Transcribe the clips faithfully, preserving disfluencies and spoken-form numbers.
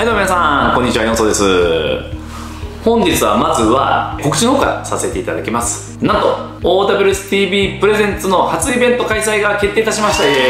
はいどうも皆さん、こんにちは、ヨンソです。本日はまずは告知の方からさせていただきます。なんと オーダブリューエスティービー プレゼンツの初イベント開催が決定いたしました。イエーイ。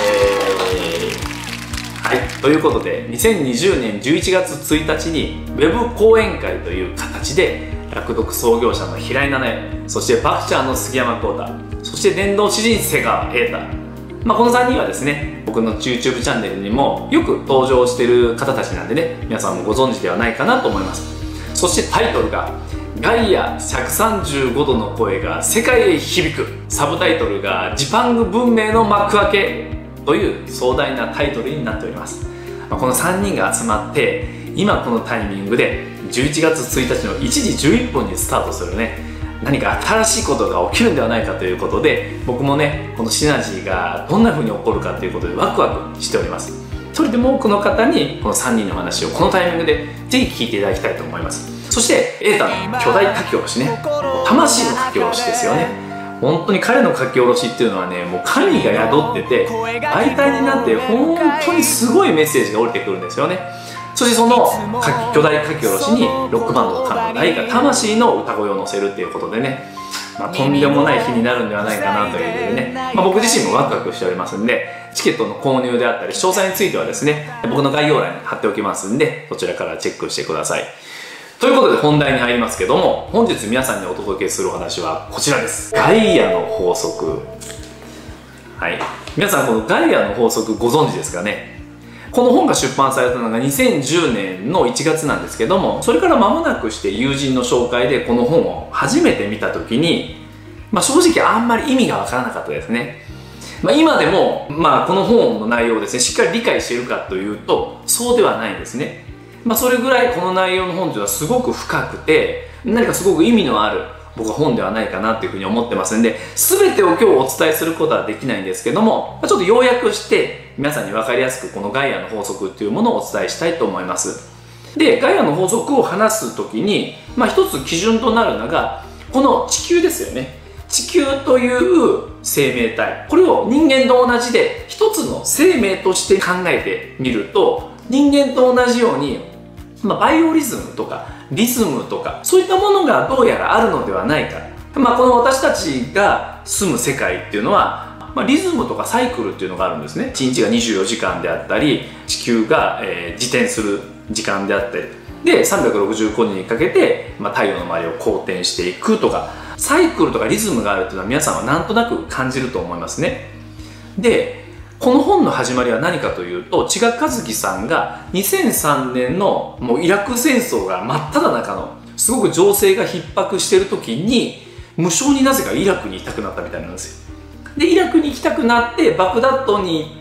はい、ということでにせんにじゅうねんじゅういちがつついたちにウェブ講演会という形で楽読創業者の平井七重、そしてバクチャーの杉山浩太、そして電動詩人瀬川瑛太、まあ、このさんにんはですね、僕の YouTube チャンネルにもよく登場している方たちなんでね、皆さんもご存知ではないかなと思います。そしてタイトルが「ガイアひゃくさんじゅうごどの声が世界へ響く」、サブタイトルが「ジパング文明の幕開け」という壮大なタイトルになっております。まあ、このさんにんが集まって今このタイミングでじゅういちがつついたちのいちじじゅういっぷんにスタートするね、何か新しいことが起きるんではないかということで、僕もねこのシナジーがどんな風に起こるかということでワクワクしております。それでも多くの方にこのさんにんの話をこのタイミングでぜひ聞いていただきたいと思います。そして瑛太の巨大書き下ろしね、魂の書き下ろしですよね。本当に彼の書き下ろしっていうのはね、もう神が宿ってて媒体になって本当にすごいメッセージが降りてくるんですよね。そしてその巨大書き下ろしにロックバンドの神の大が魂の歌声を乗せるっていうことでね、まあ、とんでもない日になるんではないかなということでね、まあ、僕自身もワクワクしておりますんで、チケットの購入であったり詳細についてはですね、僕の概要欄に貼っておきますんで、そちらからチェックしてください。ということで本題に入りますけども、本日皆さんにお届けするお話はこちらです。ガイアの法則。はい、皆さんこのガイアの法則ご存知ですかね。この本が出版されたのがにせんじゅうねんのいちがつなんですけども、それから間もなくして友人の紹介でこの本を初めて見た時に、まあ、正直あんまり意味がわからなかったですね。まあ、今でも、まあ、この本の内容をですねしっかり理解しているかというとそうではないんですね。まあ、それぐらいこの内容の本というのはすごく深くて、何かすごく意味のある僕は本ではないかなというふうに思ってますんで、全てを今日お伝えすることはできないんですけども、ちょっと要約して皆さんに分かりやすくこのガイアの法則っていうものをお伝えしたいと思います。でガイアの法則を話す時に、まあ、一つ基準となるのがこの地球ですよね。地球という生命体、これを人間と同じで一つの生命として考えてみると、人間と同じように、まあ、バイオリズムとかリズムとかそういったものがどうやらあるのではないか。まあ、この私たちが住む世界っていうのは、まあ、リズムとかサイクルっていうのがあるんですね。いちにちがにじゅうよじかんであったり、地球が、えー、自転する時間であったりでさんびゃくろくじゅうごにちにかけて、まあ、太陽の周りを公転していくとか、サイクルとかリズムがあるっていうのは皆さんはなんとなく感じると思いますね。でこの本の始まりは何かというと、千賀和樹さんがにせんさんねんのもうイラク戦争が真っ只中のすごく情勢が逼迫している時に無償になぜかイラクに行きたくなったみたいなんですよ。でイラクに行きたくなってバグダッドに行って、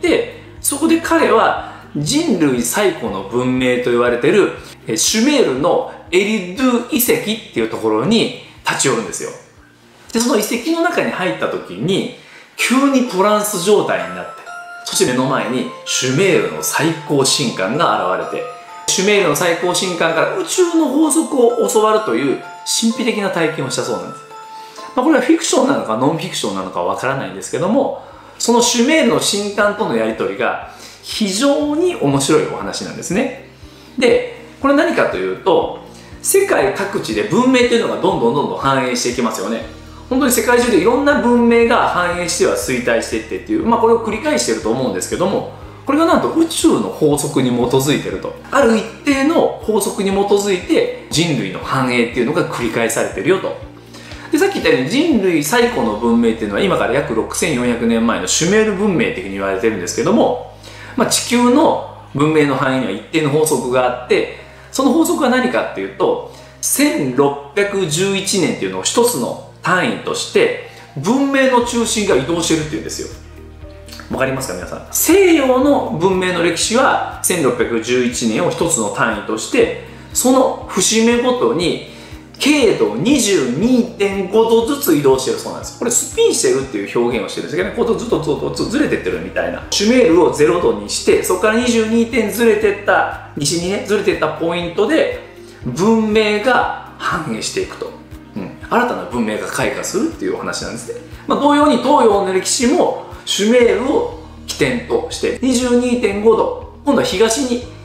そこで彼は人類最古の文明と言われているシュメールのエリドゥ遺跡っていうところに立ち寄るんですよ。でその遺跡の中に入った時に急にトランス状態になって、そして目の前にシュメールの最高神官が現れて、シュメールの最高神官から宇宙の法則を教わるという神秘的な体験をしたそうなんです。まあ、これはフィクションなのかノンフィクションなのかわからないんですけども、そのシュメールの神官とのやり取りが非常に面白いお話なんですね。でこれ何かというと、世界各地で文明というのがどんどんどんどん繁栄していきますよね。本当に世界中でいろんな文明が繁栄しては衰退していってっていう、まあ、これを繰り返していると思うんですけども、これがなんと宇宙の法則に基づいていると、ある一定の法則に基づいて人類の繁栄っていうのが繰り返されているよと。でさっき言ったように人類最古の文明っていうのは今から約ろくせんよんひゃくねんまえのシュメール文明っていうふうに言われてるんですけども、まあ、地球の文明の範囲には一定の法則があって、その法則は何かっていうとせんろっぴゃくじゅういちねんっていうのを一つの単位として文明の中心が移動してるっていうんですよ。わかりますか皆さん。西洋の文明の歴史はせんろっぴゃくじゅういちねんを一つの単位として、その節目ごとに経度 にじゅうにてんごどずつ移動してるそうなんです。これスピンしてるっていう表現をしてるんですけどね、こうずっとずっとずっとずれてってるみたいな。シュメールをゼロどにして、そこからにじゅうにてんずれてった西にねずれてったポイントで文明が繁栄していくと、うん、新たな文明が開花するっていうお話なんですね。まあ、同様に東洋の歴史もシュメールを起点として にじゅうにてんごど、今度は東に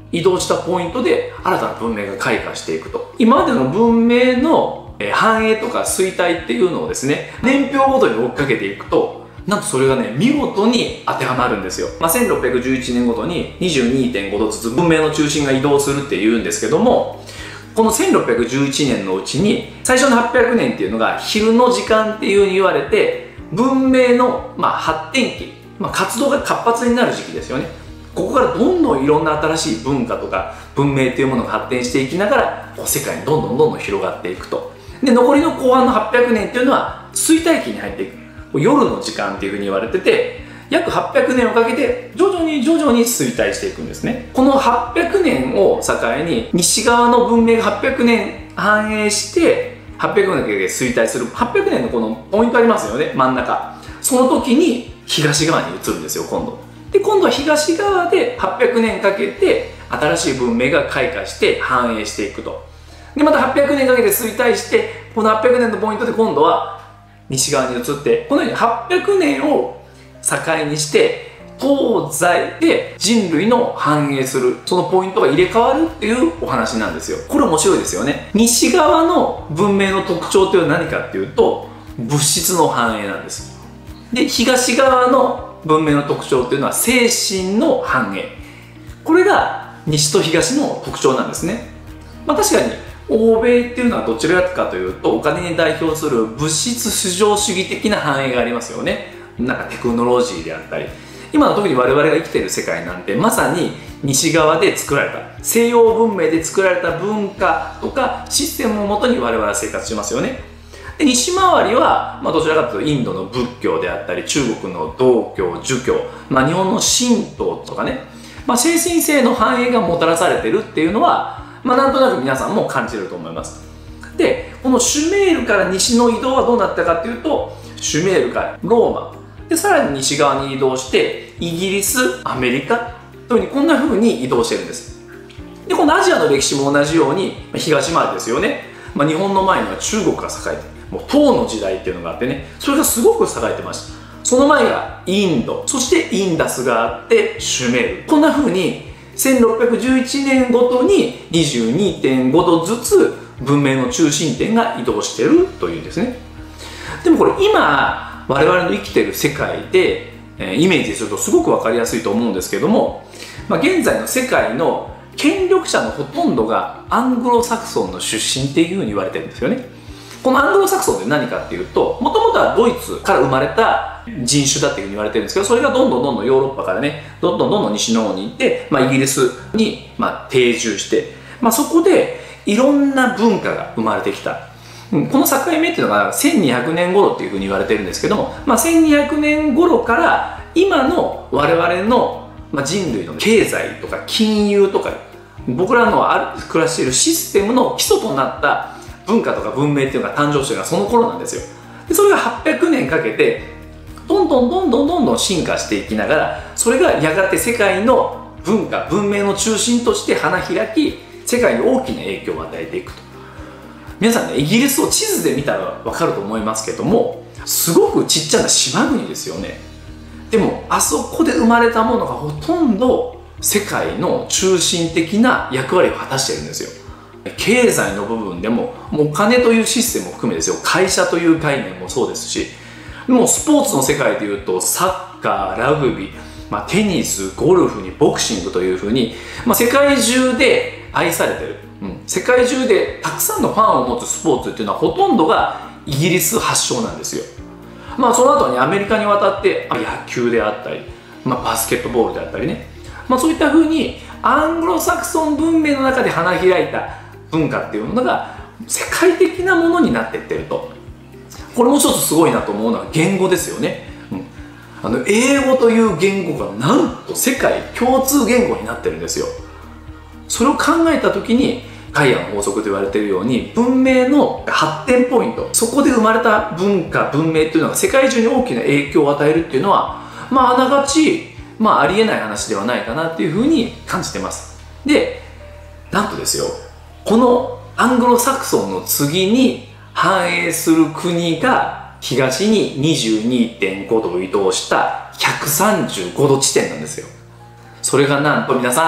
移動したポイントで新たな文明が開花していくと。今までの文明の繁栄とか衰退っていうのをですね、年表ごとに追っかけていくと、なんとそれがね、見事に当てはまるんですよ。まあ、せんろっぴゃくじゅういちねんごとに にじゅうにてんご 度ずつ文明の中心が移動するっていうんですけども、このせんろっぴゃくじゅういちねんのうちに最初のはっぴゃくねんっていうのが昼の時間っていう風に言われて、文明のまあ発展期、まあ、活動が活発になる時期ですよね。ここからどんどんいろんな新しい文化とか文明っていうものが発展していきながら、世界にどんどんどんどん広がっていくと。で、残りの後半のはっぴゃくねんっていうのは衰退期に入っていく。夜の時間っていうふうに言われてて、約はっぴゃくねんをかけて徐々に徐々に衰退していくんですね。このはっぴゃくねんを境に西側の文明がはっぴゃくねん繁栄してはっぴゃくねんかけて衰退する。はっぴゃくねんのこのポイントありますよね、真ん中。その時に東側に移るんですよ、今度。で、今度は東側ではっぴゃくねんかけて新しい文明が開花して繁栄していくと。で、またはっぴゃくねんかけて衰退して、このはっぴゃくねんのポイントで今度は西側に移って、このようにはっぴゃくねんを境にして東西で人類の繁栄する、そのポイントが入れ替わるっていうお話なんですよ。これ面白いですよね。西側の文明の特徴というのは何かっていうと、物質の繁栄なんです。で、東側の文明の特徴というのは精神の繁栄。これが西と東の特徴なんですね。まあ、確かに欧米っていうのはどちらかというとお金に代表する物質至上主義的な繁栄がありますよね。なんかテクノロジーであったり、今の特に我々が生きている世界なんてまさに西側で作られた、西洋文明で作られた文化とかシステムをもとに我々は生活しますよね。で、西回りは、まあ、どちらかというとインドの仏教であったり、中国の道教、儒教、まあ、日本の神道とかね、まあ、精神性の繁栄がもたらされてるっていうのは、まあ、なんとなく皆さんも感じると思います。で、このシュメールから西の移動はどうなったかっていうと、シュメールからローマで、さらに西側に移動してイギリス、アメリカというふうにこんな風に移動してるんです。で、このアジアの歴史も同じように東回りですよね。まあ、日本の前には中国が栄えて、もう唐の時代っていうのがあってね、それがすごく栄えてました。その前がインド、そしてインダスがあってシュメール、こんな風にせんろっぴゃくじゅういちねんごとに にじゅうにてんご 度ずつ文明の中心点が移動してるというんですね。でもこれ今我々の生きてる世界で、えー、イメージするとすごく分かりやすいと思うんですけども、まあ、現在の世界の権力者のほとんどがアングロサクソンの出身っていうふうに言われてるんですよね。このアングロサクソンって何かっていうと、もともとはドイツから生まれた人種だっていうふうに言われてるんですけど、それがどんどんどんどんヨーロッパからね、どんどんどんどん西の方に行って、まあ、イギリスにまあ定住して、まあ、そこでいろんな文化が生まれてきた。この境目っていうのがせんにひゃくねん頃っていうふうに言われてるんですけども、まあ、せんにひゃくねん頃から今の我々の人類の経済とか金融とか、僕らのある暮らしているシステムの基礎となった文化とか文明っていうのが誕生してるのがその頃なんですよ。で、それがはっぴゃくねんかけてどんどんどんどんどんどん進化していきながら、それがやがて世界の文化文明の中心として花開き、世界に大きな影響を与えていくと。皆さんね、イギリスを地図で見たら分かると思いますけども、すごくちっちゃな島国ですよね。でもあそこで生まれたものがほとんど世界の中心的な役割を果たしているんですよ。経済の部分でも、もうお金というシステムを含めですよ、会社という概念もそうですし、もうスポーツの世界でいうとサッカー、ラグビー、まあ、テニス、ゴルフにボクシングというふうに、まあ、世界中で愛されてる、うん、世界中でたくさんのファンを持つスポーツっていうのはほとんどがイギリス発祥なんですよ。まあ、その後にアメリカに渡って野球であったり、まあ、バスケットボールであったりね、まあ、そういったふうにアングロサクソン文明の中で花開いた文化っていうものが世界的なものになっていってると。これも一つすごいなと思うのは言語ですよね。うん、あの英語という言語がなんと世界共通言語になってるんですよ。それを考えた時にガイアの法則と言われているように、文明の発展ポイント、そこで生まれた文化文明っていうのが世界中に大きな影響を与えるっていうのは、まああながち、まあ、ありえない話ではないかなっていうふうに感じてます。で、なんとですよ、このアングロサクソンの次に繁栄する国が東に にじゅうにてんご 度移動したひゃくさんじゅうごど地点なんですよ。それがなんと皆さん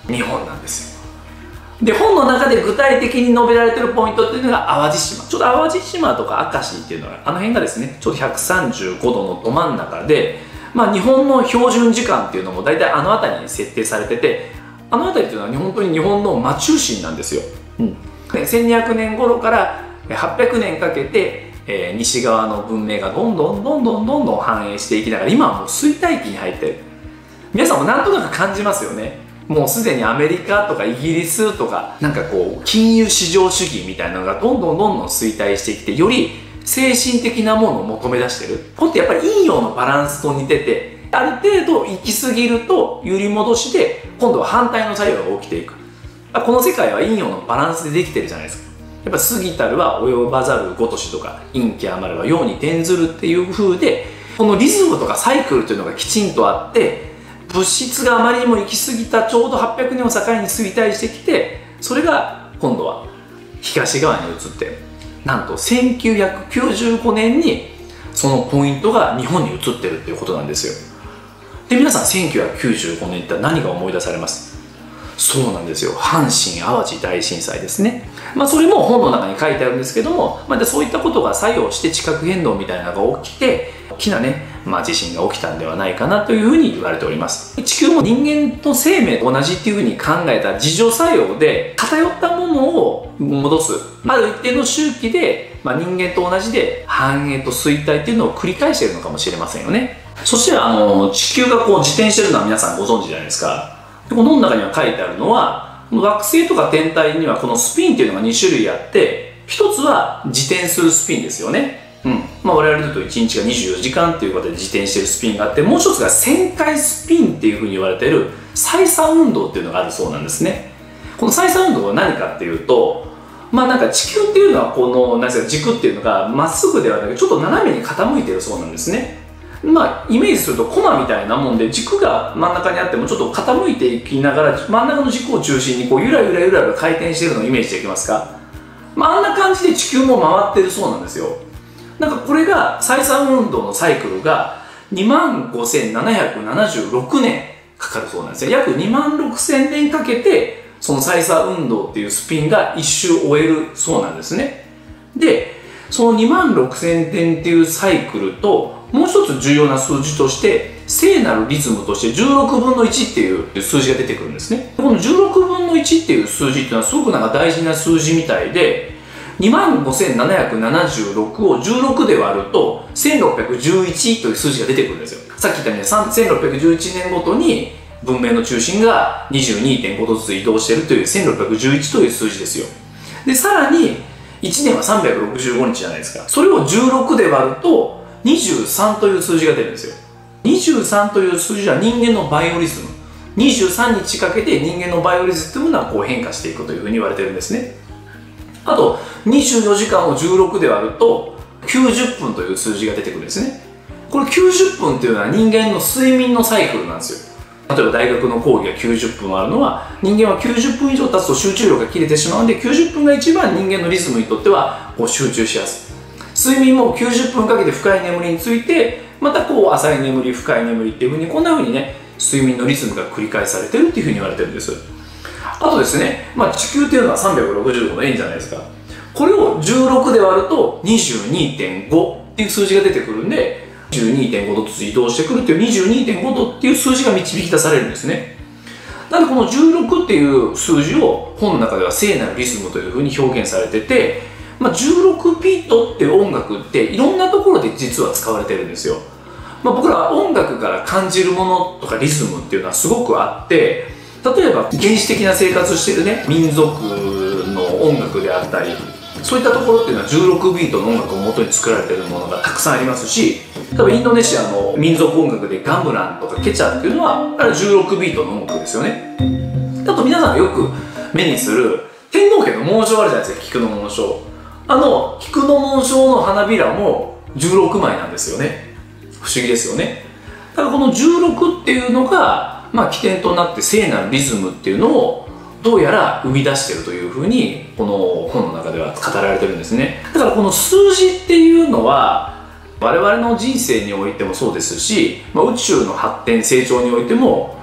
日本なんですよ。で、本の中で具体的に述べられてるポイントっていうのが淡路島。ちょっと淡路島とか明石っていうのが、あの辺がですね、ちょっとひゃくさんじゅうごどのど真ん中で、まあ日本の標準時間っていうのも大体あの辺りに設定されてて、あの辺りっていうのは本当に日本の真中心なんですよ。うん。せんにひゃくねん頃からはっぴゃくねんかけて、えー、西側の文明がどんどんどんどんどんどん繁栄していきながら、今はもう衰退期に入ってる。皆さんもなんとなく感じますよね。もうすでにアメリカとかイギリスとか、なんかこう金融市場主義みたいなのがどんどんどんどん衰退してきて、より精神的なものを求め出してる。これってやっぱり陰陽のバランスと似てて、ある程度行き過ぎると揺り戻しで今度は反対の作用が起きていく。この世界は陰陽のバランスでできてるじゃないですか。やっぱ過ぎたるは及ばざるごとしとか、陰気余るは陽に転ずるっていう風で、このリズムとかサイクルというのがきちんとあって、物質があまりにも行き過ぎたちょうどはっぴゃくねんを境に衰退してきて、それが今度は東側に移って、なんとせんきゅうひゃくきゅうじゅうごねんにそのポイントが日本に移ってるっていうことなんですよ。で、皆さんせんきゅうひゃくきゅうじゅうごねんって何が思い出されます？そうなんですよ。阪神・淡路大震災ですね。まあそれも本の中に書いてあるんですけども、まあ、でそういったことが作用して地殻変動みたいなのが起きて、大きなね、まあ、地震が起きたんではないかなというふうに言われております。地球も人間と生命と同じっていうふうに考えた自助作用で、偏ったものを戻す。ある一定の周期で、まあ、人間と同じで繁栄と衰退っていうのを繰り返しているのかもしれませんよね。そしてあの地球がこう自転してるのは皆さんご存知じゃないですか。この中には書いてあるのは、惑星とか天体にはこのスピンっていうのがに種類あって、一つは自転するスピンですよね。うん。まあ我々で言うといちにちがにじゅうよじかんっていうことで自転してるスピンがあって、もう一つが旋回スピンっていうふうに言われている採算運動っていうのがあるそうなんですね。この採算運動は何かっていうと、まあなんか地球っていうのはこの、なんですか、軸っていうのがまっすぐではなくてちょっと斜めに傾いてるそうなんですね。まあ、イメージするとコマみたいなもんで、軸が真ん中にあってもちょっと傾いていきながら、真ん中の軸を中心にこうゆらゆらゆらゆら回転しているのをイメージできますか？まあ、あんな感じで地球も回ってるそうなんですよ。なんかこれが採算運動のサイクルがにまんごせんななひゃくななじゅうろくねんかかるそうなんですよ。約にまんろくせんねんかけてその採算運動っていうスピンが一周終えるそうなんですね。で、そのにまんろくせんねんっていうサイクルと、もう一つ重要な数字として聖なるリズムとしてじゅうろくぶんのいちっていう数字が出てくるんですね。このじゅうろくぶんのいちっていう数字っていうのはすごくなんか大事な数字みたいで、にまんごせんななひゃくななじゅうろくをじゅうろくで割るとせんろっぴゃくじゅういちという数字が出てくるんですよ。さっき言ったようにせんろっぴゃくじゅういちねんごとに文明の中心が にじゅうにてんご 度ずつ移動しているというせんろっぴゃくじゅういちという数字ですよ。で、さらにいちねんはさんびゃくろくじゅうごにちじゃないですか。それをじゅうろくで割るとにじゅうさんという数字が出るんですよ。にじゅうさんという数字は人間のバイオリズム。にじゅうさんにちかけて人間のバイオリズムというものはこう変化していくというふうに言われてるんですね。あと、にじゅうよじかんをじゅうろくで割るときゅうじゅっぷんという数字が出てくるんですね。これきゅうじゅっぷんというのは人間の睡眠のサイクルなんですよ。例えば大学の講義がきゅうじゅっぷんあるのは、人間はきゅうじゅっぷん以上経つと集中力が切れてしまうので、きゅうじゅっぷんが一番人間のリズムにとってはこう集中しやすい。睡眠もきゅうじゅっぷんかけて深い眠りについて、またこう浅い眠り、深い眠りっていうふうに、こんなふうにね、睡眠のリズムが繰り返されてるっていうふうに言われてるんです。あとですね、まあ、地球っていうのはさんびゃくろくじゅうどの円じゃないですか。これをじゅうろくで割ると にじゅうにてんご っていう数字が出てくるんで、にじゅうにてんご 度ずつ移動してくるっていう にじゅうにてんご 度っていう数字が導き出されるんですね。なのでこのじゅうろくっていう数字を本の中では聖なるリズムというふうに表現されてて、まあ、じゅうろくビートっていう音楽っていろんなところで実は使われてるんですよ。まあ、僕らは音楽から感じるものとかリズムっていうのはすごくあって、例えば原始的な生活してるね、民族の音楽であったり、そういったところっていうのはじゅうろくビートの音楽を元に作られているものがたくさんありますし、例えばインドネシアの民族音楽でガムランとかケチャっていうのはあれじゅうろくビートの音楽ですよね。あと皆さんがよく目にする天皇家の紋章あるじゃないですか、菊の紋章。あの菊の紋章の花びらもじゅうろくまいなんですよね。不思議ですよね。だからこのじゅうろくっていうのが、まあ、起点となって聖なるリズムっていうのをどうやら生み出しているというふうにこの本の中では語られてるんですね。だからこの数字っていうのは我々の人生においてもそうですし、まあ、宇宙の発展成長においても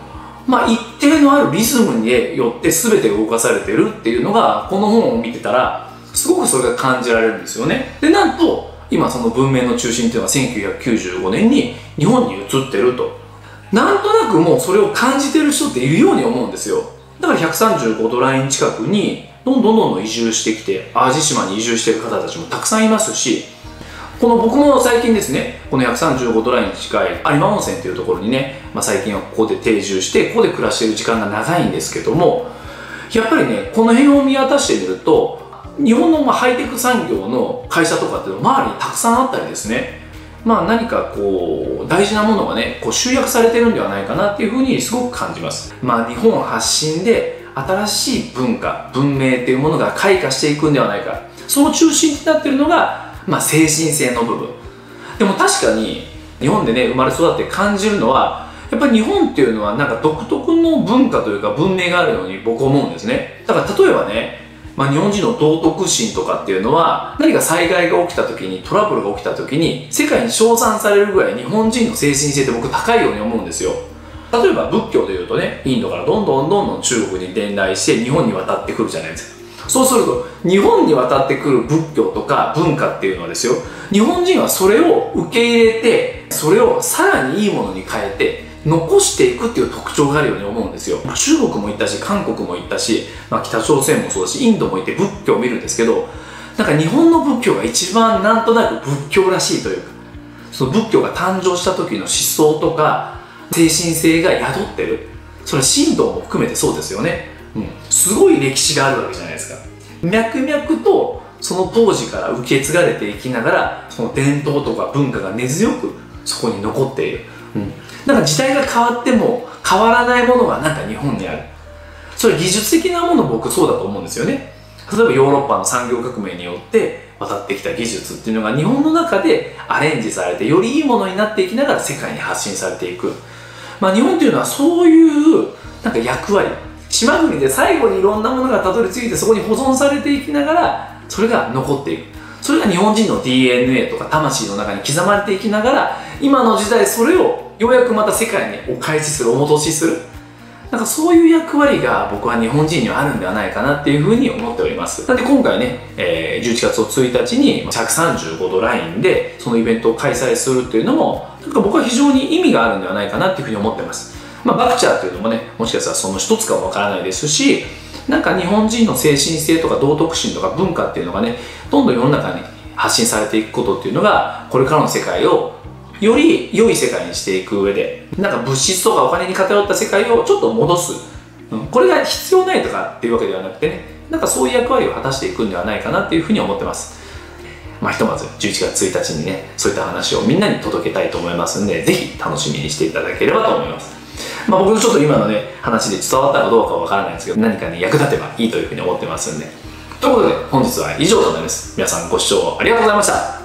まあ一定のあるリズムによって全てが動かされてるっていうのが、この本を見てたらすごくそれが感じられるんですよね。で、なんと今その文明の中心っていうのはせんきゅうひゃくきゅうじゅうごねんに日本に移ってると。なんとなくもうそれを感じてる人っているように思うんですよ。だからひゃくさんじゅうごどライン近くにどんどんどんどん移住してきて、淡路島に移住してる方たちもたくさんいますし、この僕も最近ですね、このひゃくさんじゅうごどラインに近い有馬温泉というところにね、まあ、最近はここで定住してここで暮らしている時間が長いんですけども、やっぱりねこの辺を見渡してみると、日本のまあハイテク産業の会社とかっていうの周りにたくさんあったりですね、まあ何かこう大事なものがねこう集約されてるんではないかなっていうふうにすごく感じます。まあ日本発信で新しい文化文明っていうものが開花していくんではないか、その中心になっているのがまあ精神性の部分。でも確かに日本でね生まれ育って感じるのは、やっぱり日本っていうのはなんか独特の文化というか文明があるように僕は思うんですね。だから例えばね、まあ、日本人の道徳心とかっていうのは、何か災害が起きた時にトラブルが起きた時に世界に称賛されるぐらい日本人の精神性って僕高いように思うんですよ。例えば仏教でいうとね、インドからどんどんどんどん中国に伝来して日本に渡ってくるじゃないですか。そうすると日本に渡ってくる仏教とか文化っていうのはですよ、日本人はそれを受け入れて、それをさらにいいものに変えて残していくっていう特徴があるように思うんですよ。中国も行ったし韓国も行ったし、まあ、北朝鮮もそうだしインドも行って仏教を見るんですけど、なんか日本の仏教が一番なんとなく仏教らしいというか、その仏教が誕生した時の思想とか精神性が宿ってる。それは神道も含めてそうですよね。うん、すごい歴史があるわけじゃないですか。脈々とその当時から受け継がれていきながら、その伝統とか文化が根強くそこに残っている。うん、だから時代が変わっても変わらないものがなんか日本にある。それ技術的なもの僕そうだと思うんですよね。例えばヨーロッパの産業革命によって渡ってきた技術っていうのが日本の中でアレンジされてよりいいものになっていきながら世界に発信されていく。まあ日本っていうのはそういうなんか役割、島国で最後にいろんなものがたどり着いてそこに保存されていきながらそれが残っていく。それが日本人の ディーエヌエー とか魂の中に刻まれていきながら、今の時代それをようやくまた世界にお返しする、お戻しする、なんかそういう役割が僕は日本人にはあるんではないかなっていうふうに思っております。なので今回ね、えー、じゅういちがつついたちにひゃくさんじゅうごどラインでそのイベントを開催するっていうのもなんか僕は非常に意味があるんではないかなっていうふうに思ってます。まあ、バクチャーっていうのもね、もしかしたらその一つかもわからないですし、なんか日本人の精神性とか道徳心とか文化っていうのがね、どんどん世の中に発信されていくことっていうのが、これからの世界をより良い世界にしていく上で、なんか物質とかお金に偏った世界をちょっと戻す、うん、これが必要ないとかっていうわけではなくてね、なんかそういう役割を果たしていくんではないかなっていうふうに思ってます。まあ、ひとまずじゅういちがつついたちにね、そういった話をみんなに届けたいと思いますんで、ぜひ楽しみにしていただければと思います。まあ僕のちょっと今のね話で伝わったかどうかはわからないんですけど、何かに役立てばいいというふうに思ってますんで。ということで本日は以上となります。皆さんご視聴ありがとうございました。